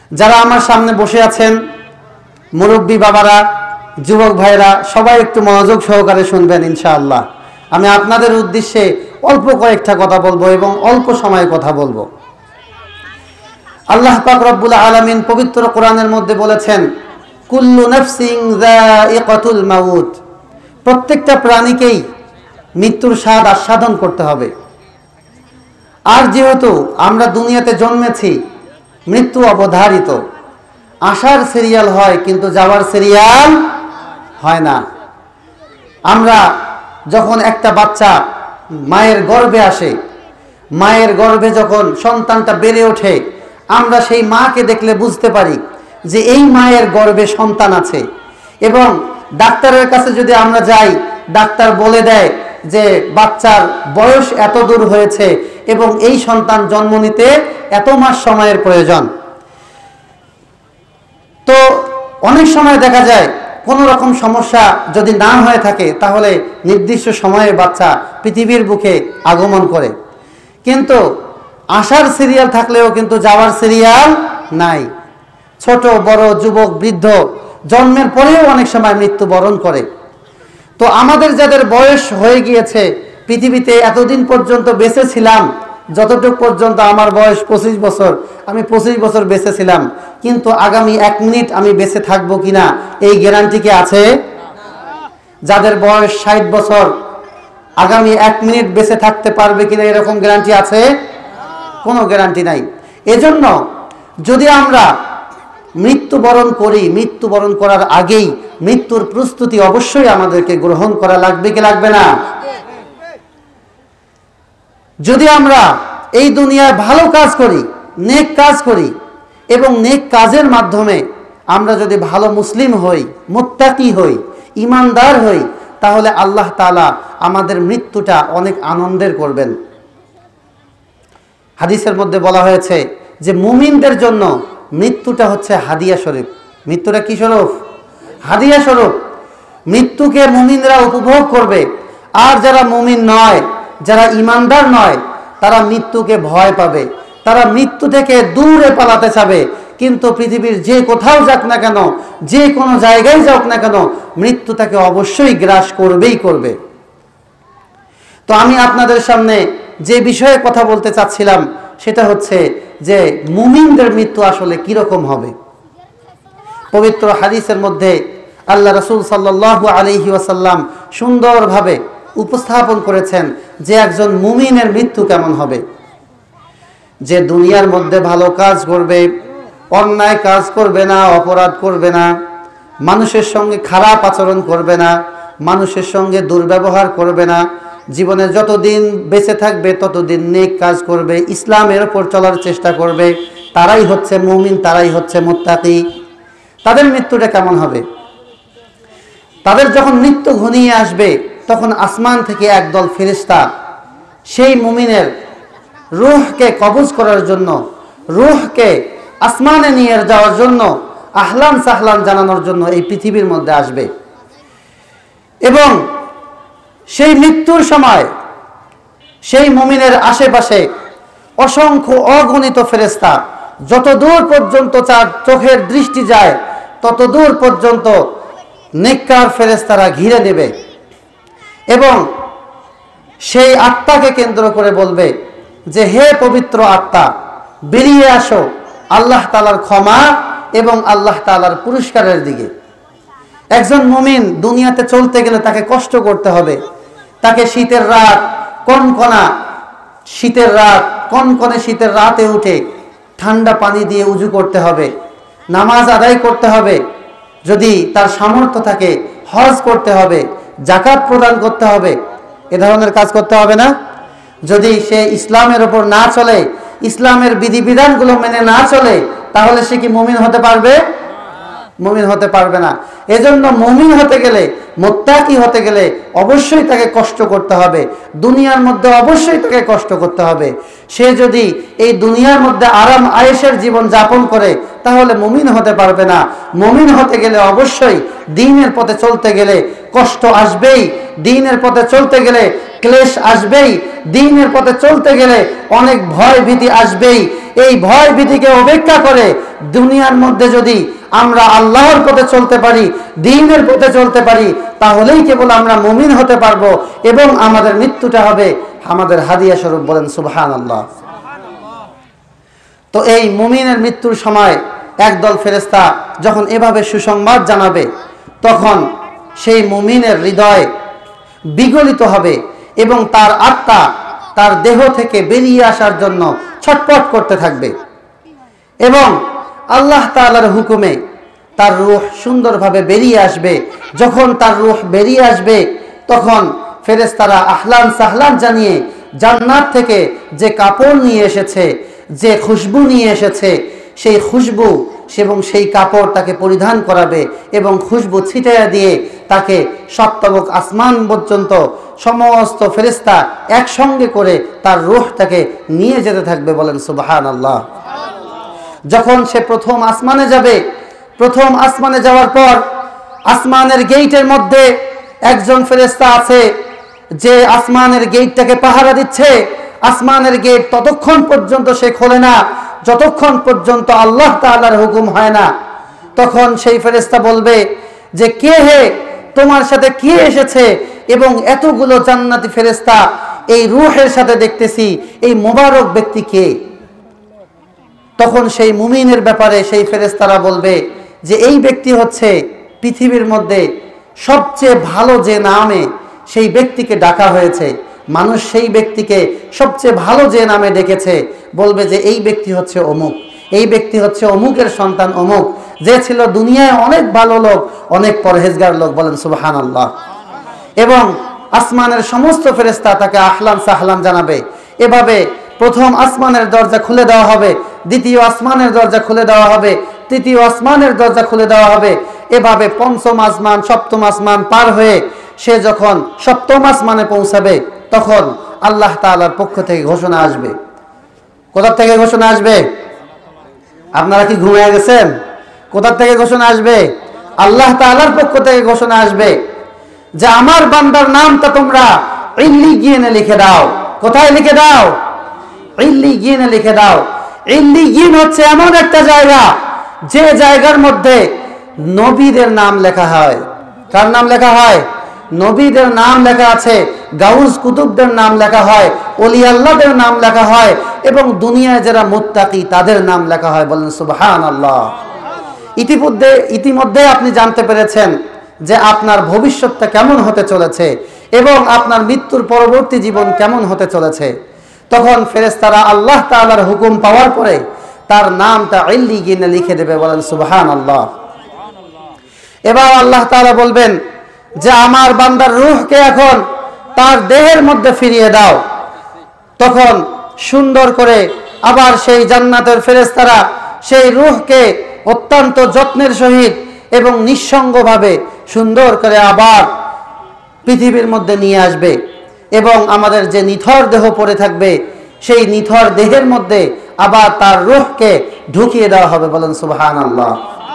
যারা আমার সামনে বসে আছেন, মুরব্বী বাবারা, যুবক ভাইরা, সবাই একটু মনোযোগ সহকারে শুনবেন ইনশাআল্লাহ। আমি আপনাদের উদ্দেশ্যে অল্প কয়েকটা কথা বলবো এবং অল্প সময়ে কথা বলবো। আল্লাহ পাক রব্বুল আলামিন পবিত্র কোরআনের মধ্যে বলেছেন, কুল্লু নাফসিন যায়িকাতুল মাউত, প্রত্যেকটা প্রাণীকেই মৃত্যুর স্বাদ আস্বাদন করতে হবে। আর যেহেতু আমরা দুনিয়াতে জন্মেছি, মৃত্যু অবধারিত। আসার সিরিয়াল হয় কিন্তু যাওয়ার সিরিয়াল হয় না। আমরা যখন একটা বাচ্চা মায়ের গর্ভে আসে, মায়ের গর্ভে যখন সন্তানটা বেড়ে ওঠে, আমরা সেই মাকে দেখলে বুঝতে পারি যে এই মায়ের গর্ভে সন্তান আছে। এবং ডাক্তারের কাছে যদি আমরা যাই, ডাক্তার বলে দেয় যে বাচ্চার বয়স এত দূর হয়েছে এবং এই সন্তান জন্ম নিতে এত মাস সময়ের প্রয়োজন। তো অনেক সময় দেখা যায় কোনো রকম সমস্যা যদি না হয়ে থাকে, তাহলে নির্দিষ্ট সময়ে বাচ্চা পৃথিবীর বুকে আগমন করে। কিন্তু আসার সিরিয়াল থাকলেও কিন্তু যাওয়ার সিরিয়াল নাই। ছোট বড়, যুবক বৃদ্ধ জন্মের পরেও অনেক সময় মৃত্যুবরণ করে। তো আমাদের যাদের বয়স হয়ে গিয়েছে, পৃথিবীতে এতদিন পর্যন্ত বেঁচে ছিলাম, যতটুকু পর্যন্ত আমার বয়স 25 বছর, আমি 25 বছর বেঁচে ছিলাম, কিন্তু আগামী 1 মিনিট আমি বেঁচে থাকবো কিনা এই গ্যারান্টি কি আছে? যাদের বয়স 60 বছর, আগামী 1 মিনিট বেঁচে থাকতে পারবে কিনা এরকম গ্যারান্টি আছে? কোনো গ্যারান্টি নাই। এজন্য যদি আমরা মৃত্যুবরণ করি, মৃত্যুবরণ করার আগেই মৃত্যুর প্রস্তুতি অবশ্যই আমাদেরকে গ্রহণ করা লাগবে কি লাগবে না? যদি আমরা এই দুনিয়ায় ভালো কাজ করি, নেক কাজ করি এবং নেক কাজের মাধ্যমে আমরা যদি ভালো মুসলিম হই, মুত্তাকি হই, ইমানদার হই, তাহলে আল্লাহ তাআলা আমাদের মৃত্যুটা অনেক আনন্দের করবেন। হাদিসের মধ্যে বলা হয়েছে যে মুমিনদের জন্য মৃত্যুটা হচ্ছে হাদিয়া স্বরূপ। মৃত্যুটা কি স্বরূপ? হাদিয়া স্বরূপ। মৃত্যুকে মুমিনরা উপভোগ করবে। আর যারা মুমিন নয়, যারা ইমানদার নয়, তারা মৃত্যুকে ভয় পাবে, তারা মৃত্যু থেকে দূরে পালাতে চাবে। কিন্তু পৃথিবীর যে কোথাও যাক না কেন, যে কোনো জায়গায় যাক না কেন, মৃত্যু তাকে অবশ্যই গ্রাস করবেই করবে। তো আমি আপনাদের সামনে যে বিষয়ে কথা বলতে চাচ্ছিলাম সেটা হচ্ছে যে মুমিনদের মৃত্যু আসলে কিরকম হবে। পবিত্র হাদিসের মধ্যে আল্লাহ রাসূল সাল্লাল্লাহু আলাইহি ওয়াসাল্লাম সুন্দরভাবে উপস্থাপন করেছেন যে একজন মুমিনের মৃত্যু কেমন হবে। যে দুনিয়ার মধ্যে ভালো কাজ করবে, অন্যায় কাজ করবে না, অপরাধ করবে না, মানুষের সঙ্গে খারাপ আচরণ করবে না, মানুষের সঙ্গে দুর্ব্যবহার করবে না, জীবনে যতদিন বেঁচে থাকবে ততদিন নেক কাজ করবে, ইসলামের উপর চলার চেষ্টা করবে, তারাই হচ্ছে মুমিন, তারাই হচ্ছে মুত্তাকি। তাদের মৃত্যুটা কেমন হবে? তাদের যখন মৃত্যু ঘনিয়ে আসবে, তখন আসমান থেকে একদল ফেরেশতা সেই মুমিনের রূহকে কবজ করার জন্য, রূহকে আসমানে নিয়ে যাওয়ার জন্য, আহলান সাহলান জানানোর জন্য এই পৃথিবীর মধ্যে আসবে। এবং সেই মৃত্যুর সময় সেই মুমিনের আশেপাশে অসংখ্য অগণিত ফেরেশতা, যত দূর পর্যন্ত তার চোখের দৃষ্টি যায় তত দূর পর্যন্ত নেককার ফেরেশতারা ঘিরে নেবে এবং সেই আত্মাকে কেন্দ্র করে বলবে যে হে পবিত্র আত্মা, বেরিয়ে আসো আল্লাহ তাআলার ক্ষমা এবং আল্লাহ তাআলার পুরস্কারের দিকে। একজন মুমিন দুনিয়াতে চলতে গেলে তাকে কষ্ট করতে হবে। তাকে শীতের রাত, কনকনে শীতের রাতে উঠে ঠান্ডা পানি দিয়ে উজু করতে হবে, নামাজ আদায় করতে হবে, যদি তার সামর্থ্য থাকে হজ করতে হবে, যাকাত প্রদান করতে হবে। এ ধরনের কাজ করতে হবে না? যদি সে ইসলামের ওপর না চলে, ইসলামের বিধিবিধানগুলো মেনে না চলে, তাহলে সে কি মুমিন হতে পারবে? মুমিন হতে পারবে না। এজন্য মুমিন হতে গেলে মুত্তাকি হতে গেলে অবশ্যই তাকে কষ্ট করতে হবে, দুনিয়ার মধ্যে অবশ্যই তাকে কষ্ট করতে হবে। সে যদি এই দুনিয়ার মধ্যে আরাম আয়েশের জীবন যাপন করে তাহলে মুমিন হতে পারবে না। মুমিন হতে গেলে অবশ্যই দ্বীনের পথে চলতে গেলে কষ্ট আসবেই, দ্বীনের পথে চলতে গেলে ক্লেশ আসবেই, দ্বীনের পথে চলতে গেলে অনেক ভয় ভীতি আসবেই। এই ভয় ভীতিকে উপেক্ষা করে দুনিয়ার মধ্যে যদি আমরা আল্লাহর পথে চলতে পারি, দ্বীনের পথে চলতে পারি, তাহলেই কেবল আমরা মুমিন হতে পারবো এবং আমাদের মৃত্যুটা হবে আমাদের হাদিয়া স্বরূপ। বলেন সুবহানাল্লাহ। তো এই মুমিনের মৃত্যুর সময় একদল ফেরেশতা যখন এভাবে সুসংবাদ জানাবে তখন সেই মুমিনের হৃদয় বিগলিত হবে এবং তার আত্মা তার দেহ থেকে বেরিয়ে আসার জন্য ছটফট করতে থাকবে এবং আল্লাহ তাআলার হুকুমে তার রূহ সুন্দরভাবে বেরিয়ে আসবে। যখন তার রূহ বেরিয়ে আসবে তখন ফেরেশতারা আহলান সাহলান জানিয়ে জান্নাত থেকে যে কাপড় নিয়ে এসেছে, যে খুশবু নিয়ে এসেছে, সেই খুশবু এবং সেই কাপড় তাকে পরিধান করাবে এবং খুশবু ছিটাইয়া দিয়ে তাকে সপ্তমক আসমান পর্যন্ত সমস্ত ফেরেশতা একসঙ্গে করে তার রূহটাকে নিয়ে যেতে থাকবে। বলেন সুবহানাল্লাহ। যখন সে প্রথম আসমানে যাবে, প্রথম আসমানে যাওয়ার পর আসমানের গেটের মধ্যে একজন ফেরেশতা আছে যে আসমানের গেটটাকে পাহারা দিচ্ছে। আসমানের গেট ততক্ষণ পর্যন্ত সে খোলে না যতক্ষণ পর্যন্ত আল্লাহ তাআলার হুকুম হয় না। তখন সেই ফেরেশতা বলবে যে কে হে, তোমার সাথে কে এসেছে এবং এতগুলো জান্নাতি ফেরেশতা এই রূহের সাথে দেখতেছি, এই মোবারক ব্যক্তি কে? তখন সেই মুমিনের ব্যাপারে সেই ফেরেশতারা বলবে যে এই ব্যক্তি হচ্ছে পৃথিবীর মধ্যে সবচেয়ে ভালো যে নামে সেই ব্যক্তিকে ডাকা হয়েছে, মানুষ সেই ব্যক্তিকে সবচেয়ে ভালো যে নামে ডেকেছে, বলবে যে এই ব্যক্তি হচ্ছে অমুক, এই ব্যক্তি হচ্ছে অমুকের সন্তান অমুক, যে ছিল দুনিয়ায় অনেক ভালো লোক, অনেক পরহেজগার লোক। বলেন সুবহানাল্লাহ। এবং আসমানের সমস্ত ফেরেশতা তাকে আহলান সাহলান জানাবে। এভাবে প্রথম আসমানের দরজা খুলে দেওয়া হবে, দ্বিতীয় আসমানের দরজা খুলে দেওয়া হবে, তৃতীয় আসমানের দরজা খুলে দেওয়া হবে। এভাবে পঞ্চম আসমান, সপ্তম আসমান পার হয়ে সে যখন সপ্তম আসমানে পৌঁছাবে তখন আল্লাহ তাআলার পক্ষ থেকে ঘোষণা আসবে। কোথা থেকে ঘোষণা আসবে? আপনারা কি ঘুমিয়ে গেছেন? কোথা থেকে ঘোষণা আসবে? আল্লাহ তাআলার পক্ষ থেকে ঘোষণা আসবে যে আমার বান্দার নামটা তোমরা ইল্লিয়িনে লিখে দাও। কোথায় লিখে দাও? ইল্লিয়িনে লিখে দাও। ইল্লিয়িন হচ্ছে এমন একটা জায়গা যে জায়গার মধ্যে নবীদের নাম লেখা হয়। কার নাম লেখা হয়? নবীদের নাম লেখা আছে, গাউস কুতুবদের নাম লেখা হয়, ওলি আল্লাহদের নাম লেখা হয় এবং দুনিয়ায় যারা মুত্তাকি তাদের নাম লেখা হয়। বলেন সুবহানাল্লাহ। ইতিমধ্যে আপনি জানতে পেরেছেন যে আপনার ভবিষ্যৎটা কেমন হতে চলেছে এবং আপনার মৃত্যুর পরবর্তী জীবন কেমন হতে চলেছে। তখন ফেরেশতারা আল্লাহ তাআলার হুকুম পাওয়ার পরে তার নামটা ইল্লিয়িনে লিখে দেবে। বলেন সুবহানাল্লাহ। এবার আল্লাহ তাআলা বলবেন যে আমার বান্দার রূহকে এখন তার দেহের মধ্যে ফিরিয়ে দাও। তখন সুন্দর করে আবার সেই জান্নাতের ফেরেশতারা সেই রূহকে অত্যন্ত যত্নের সহিত এবং নিঃসঙ্গভাবে সুন্দর করে আবার পৃথিবীর মধ্যে নিয়ে আসবে এবং আমাদের যে নিথর দেহ পড়ে থাকবে সেই নিথর দেহের মধ্যে আবার তার রূহকে ঢুকিয়ে দেওয়া হবে। বলেন সুবহানাল্লাহ।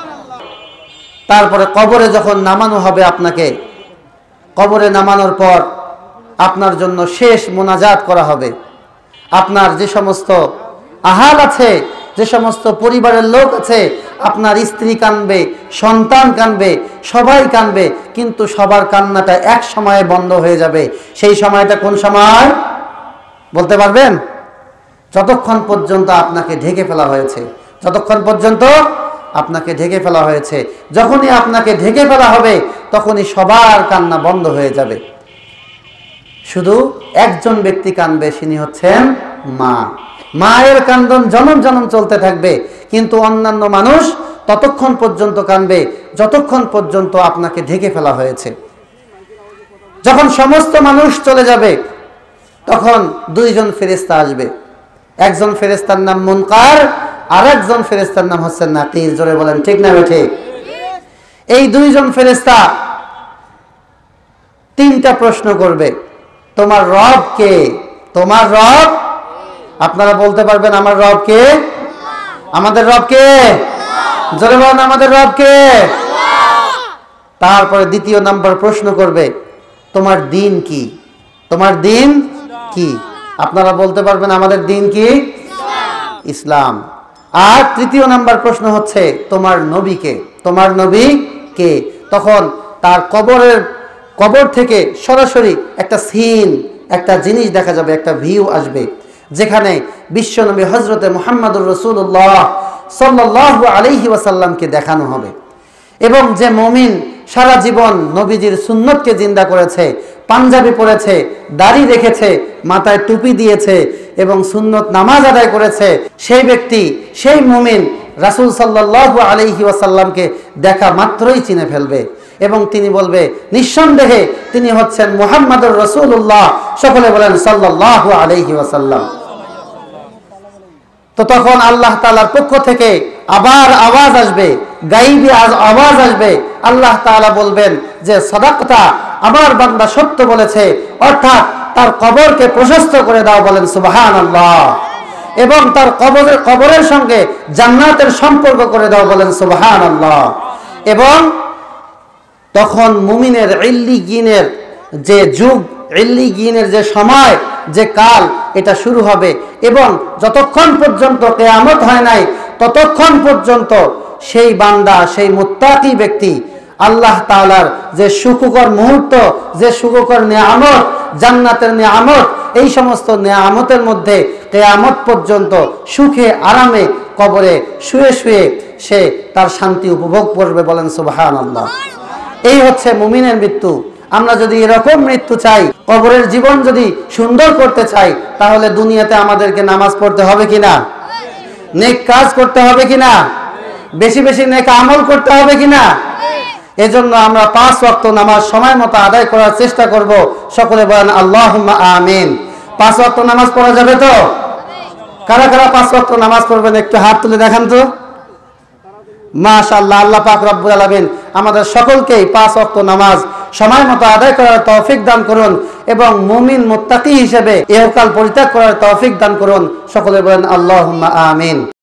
তারপরে কবরে যখন নামানো হবে আপনাকে, কবরে নামানোর পর আপনার জন্য শেষ মোনাজাত করা হবে। আপনার যে সমস্ত আহাল আছে, যে সমস্ত পরিবারের লোক আছে, আপনার স্ত্রী কাঁদবে, সন্তান কাঁদবে, সবাই কাঁদবে, কিন্তু সবার কান্নাটা এক সময়ে বন্ধ হয়ে যাবে। সেই সময়টা কোন সময় বলতে পারবেন? যতক্ষণ পর্যন্ত আপনাকে ঢেকে ফেলা হয়েছে, যতক্ষণ পর্যন্ত আপনাকে ঢেকে ফেলা হয়েছে। যখনই আপনাকে ঢেকে ফেলা হবে তখনই সবার কান্না বন্ধ হয়ে যাবে। শুধু একজন ব্যক্তি কাঁদবে, তিনি হচ্ছেন মা। মায়ের কান্দন জনম জনম চলতে থাকবে, কিন্তু অন্যান্য মানুষ ততক্ষণ পর্যন্ত কাঁদবে যতক্ষণ পর্যন্ত আপনাকে ঢেকে ফেলা হয়েছে। যখন সমস্ত মানুষ চলে যাবে তখন দুইজন ফেরেশতা আসবে। একজন ফেরেশতার নাম মুনকার, আর একজন ফেরেশতার নাম হচ্ছে নাকির। জোরে বলেন ঠিক না বেঠিক? এই দুইজন ফেরেশতা তিনটা প্রশ্ন করবে, তোমার রব কে? তোমার রব? আপনারা বলতে পারবেন আমার রব কে? আমাদের রব কে? জোরে বলেন আমাদের রব কে? তারপরে দ্বিতীয় নাম্বার প্রশ্ন করবে, তোমার দিন কি? তোমার দিন কি? আপনারা বলতে পারবেন আমাদের দিন কি? ইসলাম। আর তৃতীয় নাম্বার প্রশ্ন হচ্ছে, তোমার নবী কে? তোমার নবী কে? তখন তার কবর থেকে সরাসরি একটা সিন, একটা জিনিস দেখা যাবে, একটা ভিউ আসবে, যেখানে বিশ্বনবী হযরতে মুহাম্মদুর রাসূলুল্লাহ সাল্লাল্লাহু আলাইহি ওয়াসাল্লামকে দেখানো হবে। এবং যে মুমিন সারা জীবন নবীজির সুন্নতকে জিন্দা করেছে, পাঞ্জাবি পরেছে, দাড়ি রেখেছে, মাথায় টুপি দিয়েছে এবং সুন্নত নামাজ আদায় করেছে, সেই ব্যক্তি, সেই মুমিন রাসূল সাল্লাল্লাহু আলাইহি ওয়াসাল্লামকে দেখা মাত্রই চিনে ফেলবে এবং তিনি বলবে, নিঃসন্দেহে তিনি হচ্ছেন মুহাম্মদুর রাসূলুল্লাহ। সকলে বলেন সাল্লাল্লাহু আলাইহি ওয়াসাল্লাম। তো তখন আল্লাহ তাআলার পক্ষ থেকে আবার আওয়াজ আসবে, গায়বী আওয়াজ আসবে। আল্লাহ তাআলা বলবেন যে সাদাকতা, আমার বান্দা সত্য বলেছে, অর্থাৎ তার কবরকে প্রশস্ত করে দাও, বলেন সুবহানাল্লাহ। এবং তার কবরের সঙ্গে জান্নাতের সম্পর্ক করে দাও, বলেন সুবহানাল্লাহ। এবং তখন মুমিনের ইল্লিয়িনের যে যুগ, ইল্লিয়িনের যে সময়, যে কাল, এটা শুরু হবে এবং যতক্ষণ পর্যন্ত কিয়ামত হয় নাই ততক্ষণ পর্যন্ত সেই বান্দা, সেই মুত্তাকি ব্যক্তি আল্লাহ তাআলার যে সুখকর মুহূর্ত, যে সুখকর নিয়ামত, জান্নাতের নিয়ামত, এই সমস্ত নিয়ামতের মধ্যে কিয়ামত পর্যন্ত সুখে আরামে কবরে শুয়ে শুয়ে সে তার শান্তি উপভোগ করবে, বলেন সুবহানাল্লাহ। এই হচ্ছে মুমিনের মৃত্যু। আমরা যদি এরকম মৃত্যু চাই, কবরের জীবন যদি সুন্দর করতে চাই, তাহলে দুনিয়াতে আমাদেরকে নামাজ পড়তে হবে কিনা? নেক কাজ করতে হবে কিনা? বেশি বেশি নেক আমল করতে হবে কিনা? এজন্য আমরা 5 ওয়াক্ত নামাজ সময় মতো আদায় করার চেষ্টা করব। সকলে বলেন আল্লাহুম্মা আমিন। 5 ওয়াক্ত নামাজ পড়া যাবে তো? কারা কারা 5 ওয়াক্ত নামাজ পড়বেন একটু হাত তুলে দেখান তো। মাশাআল্লাহ, আল্লাহ পাক রব্বুল আলামিন আমাদের সকলকেই 5 ওয়াক্ত নামাজ সময় মতো আদায় করার তৌফিক দান করুন এবং মুমিন মুত্তাকি হিসেবে ইহকাল পরিত্যাগ করার তৌফিক দান করুন। সকলে বলেন আল্লাহুম্মা আমিন।